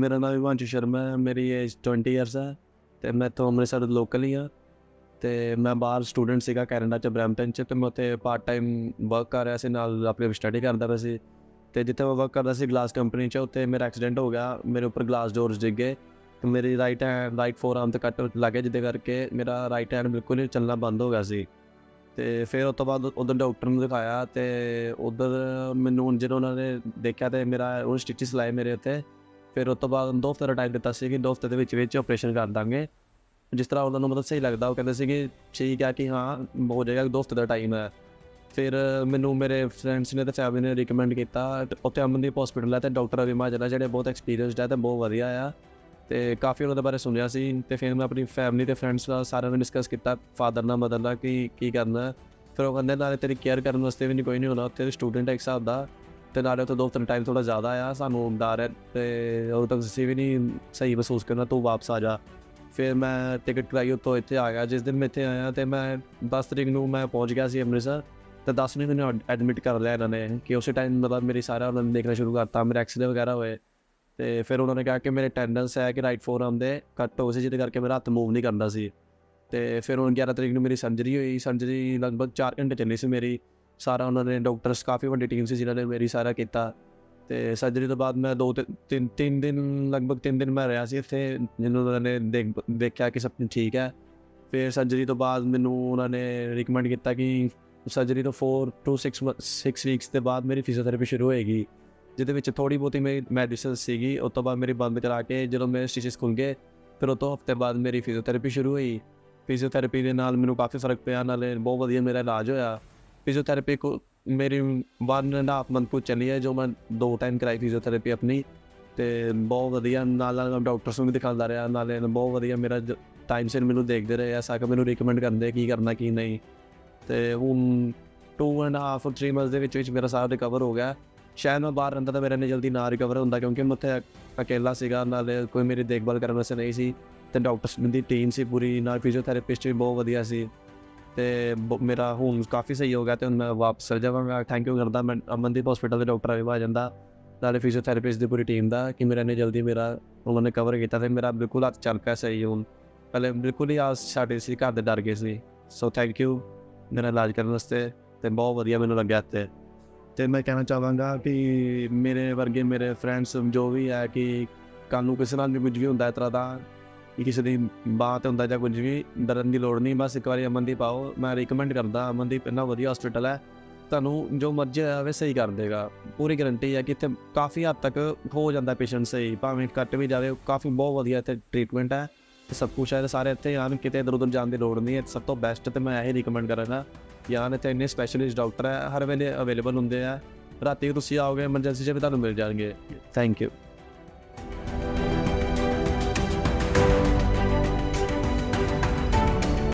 मेरा नाम हिमांशु शर्मा है, मेरी एज 20 ईयर्स है तो मैं तो ਅੰਮ੍ਰਿਤਸਰ ਲੋਕਲ ਹੀ ਹਾਂ ਤੇ ਮੈਂ ਬਾਹਰ ਸਟੂਡੈਂਟ ਸੀਗਾ ਕੈਨੇਡਾ 'ਚ ਬਰੈਂਪਟਨ 'ਚ ਤੇ ਮੈਂ ਉੱਥੇ ਪਾਰਟ ਟਾਈਮ ਵਰਕ ਕਰ ਰਿਹਾ ਸੀ, ਨਾਲ ਆਪਣੀ ਸਟੱਡੀ ਕਰਦਾ ਪਿਆ ਸੀ। ਤੇ ਜਿੱਥੇ ਮੈਂ ਵਰਕ ਕਰਦਾ ਸੀ ਗਲਾਸ ਕੰਪਨੀ 'ਚ, ਉੱਥੇ ਮੇਰਾ ਐਕਸੀਡੈਂਟ ਹੋ ਗਿਆ, ਮੇਰੇ ਉੱਪਰ ਗਲਾਸ ਡੋਰਸ ਡਿੱਗ ਗਏ ਤੇ ਮੇਰੀ ਰਾਈਟ ਫੋਰ ਆਰਮ ਤੇ ਕੱਟ ਲੱਗ ਗਿਆ, ਜਿਹਦੇ ਕਰਕੇ ਮੇਰਾ ਰਾਈਟ ਹੈਂਡ ਬਿਲਕੁਲ ਹੀ ਚੱਲਣਾ ਬੰਦ ਹੋ ਗਿਆ ਸੀ। ਤੇ ਫਿਰ ਉਸ ਤੋਂ ਬਾਅਦ ਉੱਧਰ ਡਾਕਟਰ ਨੂੰ ਦਿਖਾਇਆ ਤੇ ਉੱਧਰ ਮੈਨੂੰ ਜਦੋਂ ਉਹਨਾਂ ਨੇ ਦੇਖਿਆ ਤੇ ਮੇਰਾ ਉਹ ਸਟਿਚਿਸ ਲਾਏ ਮੇਰੇ ਉੱਤੇ। ਫਿਰ ਉਸ ਤੋਂ ਬਾਅਦ 2 ਹਫ਼ਤੇ ਦਾ ਟਾਈਮ ਦਿੱਤਾ ਸੀ ਕਿ 2 ਹਫ਼ਤੇ ਦੇ ਵਿੱਚ ਆਪਰੇਸ਼ਨ ਕਰ ਦਾਂਗੇ, ਜਿਸ ਤਰ੍ਹਾਂ ਉਹਨਾਂ ਨੂੰ ਮਤਲਬ ਸਹੀ ਲੱਗਦਾ। ਉਹ ਕਹਿੰਦੇ ਸੀ ਕਿ ਠੀਕ ਹੈ ਕਿ ਹਾਂ ਹੋ ਜਾਏਗਾ, 2 ਹਫ਼ਤੇ ਦਾ ਟਾਈਮ ਹੈ। ਫਿਰ ਮੈਨੂੰ ਮੇਰੇ ਫਰੈਂਡਸ ਨੇ ਅਤੇ ਫੈਮਲੀ ਨੇ ਰਿਕਮੈਂਡ ਕੀਤਾ, ਉੱਥੇ ਅਮਨਦੀਪ ਹੌਸਪੀਟਲ ਹੈ ਅਤੇ ਡਾਕਟਰ ਅਭੀ ਮਹਾਜਨ ਹੈ, ਜਿਹੜੇ ਬਹੁਤ ਐਕਸਪੀਰੀਅੰਸਡ ਹੈ ਅਤੇ ਬਹੁਤ ਵਧੀਆ ਆ, ਅਤੇ ਕਾਫੀ ਉਹਨਾਂ ਦੇ ਬਾਰੇ ਸੁਣਿਆ ਸੀ। ਅਤੇ ਫਿਰ ਮੈਂ ਆਪਣੀ ਫੈਮਲੀ ਅਤੇ ਫਰੈਂਡਸ ਨਾਲ ਸਾਰਿਆਂ ਨੇ ਡਿਸਕਸ ਕੀਤਾ, ਫਾਦਰ ਨਾਲ ਮਦਰ ਨਾਲ, ਕਿ ਕੀ ਕਰਨਾ। ਫਿਰ ਉਹ ਕਹਿੰਦੇ ਨਾਲੇ ਤੇਰੀ ਕੇਅਰ ਕਰਨ ਵਾਸਤੇ ਵੀ ਨਹੀਂ ਕੋਈ ਨਹੀਂ ਹੋਣਾ, ਉੱਥੇ ਸਟੂਡੈਂਟ ਹੈ ਇੱਕ ਹਿਸਾਬ ਦਾ, ਅਤੇ ਨਾਲੇ ਉੱਥੇ 2 ਹਫ਼ਤੇ ਟਾਈਮ ਥੋੜ੍ਹਾ ਜ਼ਿਆਦਾ ਆ, ਸਾਨੂੰ ਡਰ ਹੈ ਅਤੇ ਉਦੋਂ ਤੱਕ ਅਸੀਂ ਵੀ ਨਹੀਂ ਸਹੀ ਮਹਿਸੂਸ ਕਰਨਾ, ਤੂੰ ਵਾਪਸ ਆ ਜਾ। ਫਿਰ ਮੈਂ ਟਿਕਟ ਕਰਾਈ, ਉੱਥੋਂ ਇੱਥੇ ਆ ਗਿਆ। ਜਿਸ ਦਿਨ ਮੈਂ ਇੱਥੇ ਆਇਆ ਅਤੇ ਮੈਂ 10 ਤਰੀਕ ਨੂੰ ਮੈਂ ਪਹੁੰਚ ਗਿਆ ਸੀ ਅੰਮ੍ਰਿਤਸਰ, ਅਤੇ 10 ਨੂੰ ਮੈਨੂੰ ਐਡਮਿਟ ਕਰ ਲਿਆ ਇਹਨਾਂ ਨੇ, ਕਿ ਉਸੇ ਟਾਈਮ ਮਤਲਬ ਮੇਰੀ ਸਾਰਾ ਉਹਨਾਂ ਨੇ ਦੇਖਣਾ ਸ਼ੁਰੂ ਕਰਤਾ, ਮੇਰੇ ਐਕਸਰੇ ਵਗੈਰਾ ਹੋਏ। ਅਤੇ ਫਿਰ ਉਹਨਾਂ ਨੇ ਕਿਹਾ ਕਿ ਮੇਰੇ ਟੈਂਡਨਸ ਹੈ ਕਿ ਰਾਈਟ ਫੋਰ ਆਰਮ ਦੇ ਕੱਟ ਹੋ ਸੀ, ਜਿਹਦੇ ਕਰਕੇ ਮੇਰਾ ਹੱਥ ਮੂਵ ਨਹੀਂ ਕਰਦਾ ਸੀ। ਅਤੇ ਫਿਰ ਹੁਣ 11 ਤਰੀਕ ਨੂੰ ਮੇਰੀ ਸਰਜਰੀ ਹੋਈ। ਸਰਜਰੀ ਲਗਭਗ 4 ਘੰਟੇ ਚੱਲੀ ਸੀ ਮੇਰੀ। ਸਾਰਾ ਉਹਨਾਂ ਨੇ ਡਾਕਟਰਸ ਕਾਫੀ ਵੱਡੀ ਟੀਮ ਸੀ ਜਿਨ੍ਹਾਂ ਨੇ ਮੇਰੀ ਸਾਰਾ ਕੀਤਾ। ਅਤੇ ਸਰਜਰੀ ਤੋਂ ਬਾਅਦ ਮੈਂ 3 ਦਿਨ ਲਗਭਗ 3 ਦਿਨ ਮੈਂ ਰਿਹਾ ਸੀ ਇੱਥੇ, ਜਿਹਨੂੰ ਉਹਨਾਂ ਨੇ ਦੇਖਿਆ ਕਿ ਸਭ ਕੁਝ ਠੀਕ ਹੈ। ਫਿਰ ਸਰਜਰੀ ਤੋਂ ਬਾਅਦ ਮੈਨੂੰ ਉਹਨਾਂ ਨੇ ਰਿਕਮੈਂਡ ਕੀਤਾ ਕਿ ਸਰਜਰੀ ਤੋਂ 4 to 6 ਵੀਕਸ ਦੇ ਬਾਅਦ ਮੇਰੀ ਫਿਜ਼ੀਓਥੈਰੇਪੀ ਸ਼ੁਰੂ ਹੋਏਗੀ, ਜਿਹਦੇ ਵਿੱਚ ਥੋੜ੍ਹੀ ਬਹੁਤੀ ਮੇਰੀ ਮੈਡੀਸਨ ਸੀਗੀ। ਉਸ ਤੋਂ ਬਾਅਦ ਮੇਰੀ ਬੰਦ ਕਰਾ ਕੇ ਜਦੋਂ ਮੇਰੇ ਸਟਿਚਿਸ ਖੁੱਲ੍ਹ ਗਏ, ਫਿਰ ਉਹ ਤੋਂ ਹਫ਼ਤੇ ਬਾਅਦ ਮੇਰੀ ਫਿਜ਼ੀਓਥੈਰੇਪੀ ਸ਼ੁਰੂ ਹੋਈ। ਫਿਜ਼ੀਓਥੈਰੇਪੀ ਦੇ ਨਾਲ ਮੈਨੂੰ ਕਾਫੀ ਫ਼ਰਕ ਪਿਆ, ਨਾਲੇ ਬਹੁਤ ਵਧੀਆ ਮੇਰਾ ਇਲਾਜ ਹੋਇਆ। ਫਿਜ਼ੀਓਥੈਰੇਪੀ ਮੇਰੀ 1.5 ਮੰਥ ਕੁ ਚੱਲੀ ਹੈ, ਜੋ ਮੈਂ 2 ਟਾਈਮ ਕਰਾਈ ਫਿਜ਼ੀਓਥੈਰੇਪੀ ਆਪਣੀ, ਅਤੇ ਬਹੁਤ ਵਧੀਆ। ਨਾਲ ਮੈਂ ਡਾਕਟਰਸ ਨੂੰ ਵੀ ਦਿਖਾਉਂਦਾ ਰਿਹਾ, ਨਾਲੇ ਬਹੁਤ ਵਧੀਆ ਮੇਰਾ ਟਾਈਮ ਸਿਰ ਮੈਨੂੰ ਦੇਖਦੇ ਰਹੇ, ਐਸਾ ਕਿ ਮੈਨੂੰ ਰਿਕਮੈਂਡ ਕਰਦੇ ਕੀ ਕਰਨਾ ਕੀ ਨਹੀਂ। ਅਤੇ ਹੁਣ 2.5 or 3 ਮੰਥਸ ਦੇ ਵਿੱਚ ਮੇਰਾ ਸਾਰਾ ਰਿਕਵਰ ਹੋ ਗਿਆ। ਸ਼ਾਇਦ ਮੈਂ ਬਾਹਰ ਰਹਿੰਦਾ ਤਾਂ ਮੇਰਾ ਇੰਨੀ ਜਲਦੀ ਨਾ ਰਿਕਵਰ ਹੁੰਦਾ, ਕਿਉਂਕਿ ਮੈਂ ਉੱਥੇ ਅਕੇਲਾ ਸੀਗਾ, ਨਾਲੇ ਕੋਈ ਮੇਰੀ ਦੇਖਭਾਲ ਕਰਨ ਵਾਸਤੇ ਨਹੀਂ ਸੀ, ਅਤੇ ਡਾਕਟਰਸ ਦੀ ਟੀਮ ਸੀ ਪੂਰੀ, ਨਾਲ ਫਿਜ਼ੀਓਥੈਰੇਪਿਸਟ ਵੀ ਬਹੁਤ ਵਧੀਆ ਸੀ। ਅਤੇ ਮੇਰਾ ਹੁਣ ਕਾਫੀ ਸਹੀ ਹੋ ਗਿਆ, ਅਤੇ ਹੁਣ ਮੈਂ ਵਾਪਸ ਚਲ ਜਾਵਾਂਗਾ। ਥੈਂਕ ਯੂ ਕਰਦਾ ਮੈਂ ਅਮਨਦੀਪ ਹੌਸਪੀਟਲ ਦੇ ਡਾਕਟਰ ਅਭੀ ਮਹਾਜਨ ਦਾ, ਨਾਲੇ ਫਿਜ਼ੀਓਥੈਰੇਪਿਸਟ ਦੀ ਪੂਰੀ ਟੀਮ ਦਾ, ਕਿ ਮੇਰਾ ਇੰਨੀ ਜਲਦੀ ਉਹਨਾਂ ਨੇ ਕਵਰ ਕੀਤਾ ਅਤੇ ਮੇਰਾ ਬਿਲਕੁਲ ਹੱਥ ਚੱਲ ਪਿਆ ਸਹੀ ਹੁਣ। ਪਹਿਲੇ ਬਿਲਕੁਲ ਹੀ ਆਸ ਛੱਡ ਸੀ, ਘਰ ਦੇ ਡਰ ਗਏ ਸੀ। ਸੋ ਥੈਂਕ ਯੂ ਮੇਰਾ ਇਲਾਜ ਕਰਨ ਵਾਸਤੇ, ਅਤੇ ਬਹੁਤ ਵਧੀਆ ਮੈਨੂੰ ਲੱਗਿਆ ਇੱਥੇ। ਅਤੇ ਮੈਂ ਕਹਿਣਾ ਚਾਹਾਂਗਾ ਕਿ ਮੇਰੇ ਵਰਗੇ ਮੇਰੇ ਫਰੈਂਡਸ ਜੋ ਵੀ ਹੈ, ਕਿ ਕੱਲ੍ਹ ਨੂੰ ਕਿਸੇ ਨਾਲ ਵੀ ਕੁਝ ਵੀ ਹੁੰਦਾ ਇਸ ਤਰ੍ਹਾਂ ਦਾ, ਕਿ ਕਿਸੇ ਦੀ ਬਾਂਹ 'ਤੇ ਹੁੰਦਾ ਜਾਂ ਕੁਝ ਵੀ, ਡਰਨ ਦੀ ਲੋੜ ਨਹੀਂ। ਬਸ ਇੱਕ ਵਾਰੀ ਅਮਨਦੀਪ ਆਓ, ਮੈਂ ਰਿਕਮੈਂਡ ਕਰਦਾ। ਅਮਨਦੀਪ ਇੰਨਾ ਵਧੀਆ ਹੌਸਪੀਟਲ ਹੈ, ਤੁਹਾਨੂੰ ਜੋ ਮਰਜ਼ੀ ਹੋਵੇ ਸਹੀ ਕਰ ਦੇਗਾ, ਪੂਰੀ ਗਰੰਟੀ ਹੈ ਕਿ ਇੱਥੇ ਕਾਫੀ ਹੱਦ ਤੱਕ ਹੋ ਜਾਂਦਾ ਪੇਸ਼ੈਂਟ ਸਹੀ, ਭਾਵੇਂ ਕੱਟ ਵੀ ਜਾਵੇ, ਕਾਫੀ ਬਹੁਤ ਵਧੀਆ ਇੱਥੇ ਟਰੀਟਮੈਂਟ ਹੈ, ਸਭ ਕੁਛ ਹੈ। ਸਾਰੇ ਇੱਥੇ ਆਉਣ, ਕਿਤੇ ਇੱਧਰ ਉੱਧਰ ਜਾਣ ਦੀ ਲੋੜ ਨਹੀਂ ਹੈ। ਸਭ ਤੋਂ ਬੈਸਟ ਅਤੇ ਮੈਂ ਇਹੀ ਰਿਕਮੈਂਡ ਕਰਾਂਗਾ ਕਿ ਆਉਣ, ਇੱਥੇ ਇੰਨੇ ਸਪੈਸ਼ਲਿਸਟ ਡਾਕਟਰ ਹੈ, ਹਰ ਵੇਲੇ ਅਵੇਲੇਬਲ ਹੁੰਦੇ ਆ। ਰਾਤੀ ਤੁਸੀਂ ਆਓਗੇ ਐਮਰਜੈਂਸੀ 'ਚ ਵੀ ਤੁਹਾਨੂੰ ਮਿਲ ਜਾਣਗੇ। Thank you.